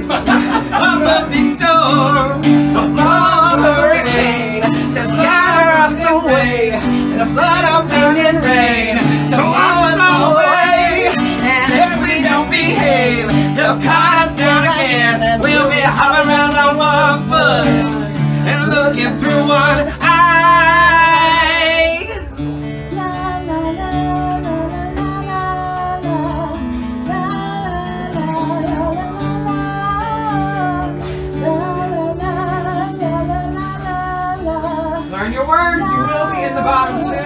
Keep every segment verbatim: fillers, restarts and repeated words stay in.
of a big storm, to blow hurricane, to scatter us away, in a flood of turning rain, to wash us away. And if we don't behave, they'll cut us down again. We'll be hopping around on one foot and looking through one eye. Learn your words, you will be in the bottom too.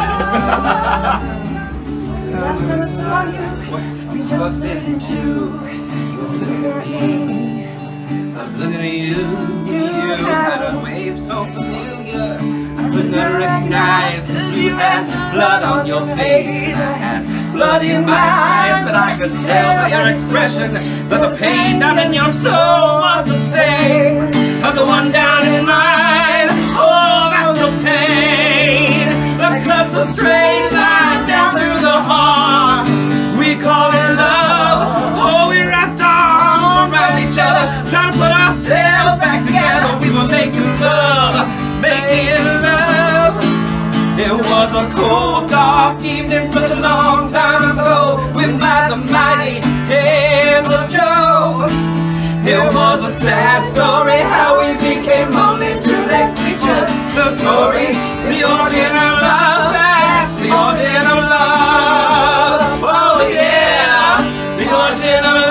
So I saw you, we just split in two. You was looking at me, I was looking at you. You had a wave so familiar, I could not recognize, cause you had blood on your face. I had blood in my eyes, but I could tell by your expression that the pain down in your soul was the same as the one down in mine. Oh, that's the pain that cuts a straight line down through the heart. We call it love. Oh, we wrapped arms around each other, trying to put ourselves back together. We were making love, making love. It was a cold, dark evening, such a long time ago, when by the mighty hand of Joe. It was a sad story, how we became only two left creatures. The story, the origin of love, that's the origin of love. Oh yeah, the origin of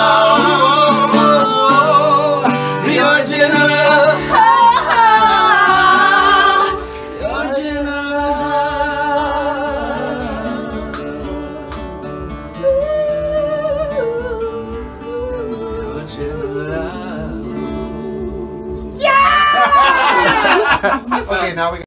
love. The origin of love. The origin of love. Okay, now we